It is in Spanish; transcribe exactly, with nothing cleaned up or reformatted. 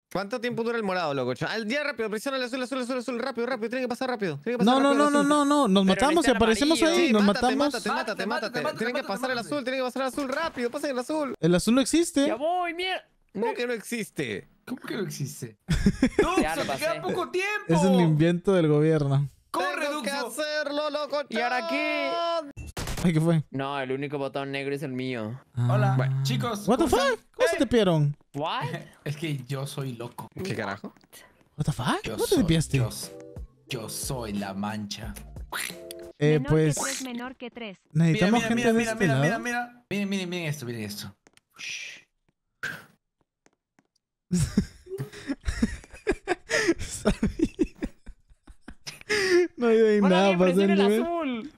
¿Cuánto tiempo dura el morado, loco? Al día rápido, presiona el azul, azul, azul, azul, rápido, rápido. Tiene que pasar rápido. Tiene que pasar No, no, rápido no, no, no, no. Nos Pero matamos y necesitan aparecemos amarillo. ahí. Sí, Nos mátate, matamos. mátate, mátate, Mátate, mátate. mátate, Tiene que mátate, pasar el mátate. azul, tiene que pasar el azul rápido. Pasa el azul. El azul no existe. Ya voy, mierda. ¿Cómo que no existe? ¿Cómo que no existe? ¡Duxo, Ya lo te pasé. queda poco tiempo! Es el invento del gobierno. ¡Corre, Tengo que Duxo! hacerlo, loco. ¿Y ahora qué? Ay, ¿qué fue? No, el único botón negro es el mío. Hola, Ah. chicos. What the ¿cómo están? fuck? ¿Cómo se te pieron? What? Es que yo soy loco. ¿Qué carajo? What the fuck? Yo ¿Cómo te soy, depiaste? yo, yo soy la mancha. Eh, menor pues que tres, menor que tres. Mira, necesitamos mira, gente mira, de mira, este mira, lado. mira, mira. Miren, miren, miren esto, miren esto. No hay Hola, nada presiona el pasando. ¿eh? azul.